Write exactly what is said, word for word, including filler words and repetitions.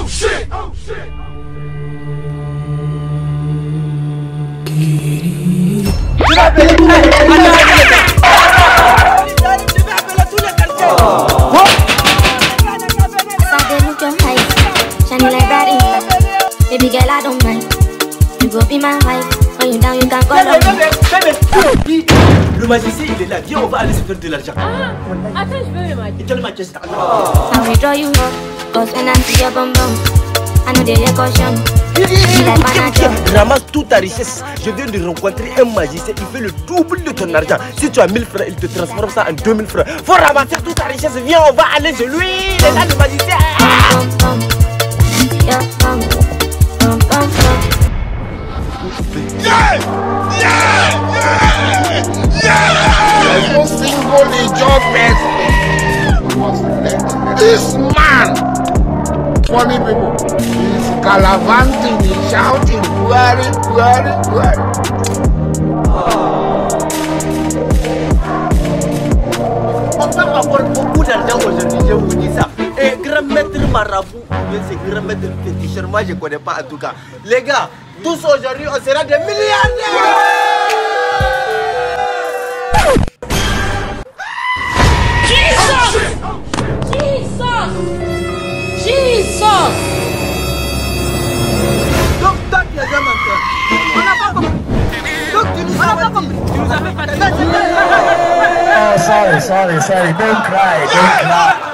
shit! Oh shit! Tu vas appeler tous les quartiers. Shining like bright Insta. Baby girl, I don't mind. You go be my wife. When you down, you can call on me. Le magicien, il est là. Viens, on va aller se faire de l'argent. Ah, attends, je veux le magicien. Et quel magicien? I will draw you up. Cause when I see your bum bum, I know they caution. Ramasse toute ta richesse. Je viens de rencontrer un magicien. Il fait le double de ton argent. Si tu as mille francs, il te transforme ça en deux mille francs. Faut ramasser toute ta richesse. Viens, on va aller chez lui. Il est là, le magicien. Yeah! Yeah! Yeah! Yeah! There's no single job person. This man, funny people, he's gallivanting, he's shouting, Buhari, Buhari, Buhari. On peut avoir beaucoup d'argent aujourd'hui, je vous dis ça. Et grand maître marabout, c'est grand maître féticheur, moi je ne connais pas en tout cas. Les gars, tous aujourd'hui on sera des milliardaires. Jesus! Jesus! Jesus! Donc toi tu as jamais entendu. On n'a pas compris. Donc tu nous as pas compris. Tu nous avais pas dit. Oh, sorry, sorry, sorry. Don't cry, don't cry.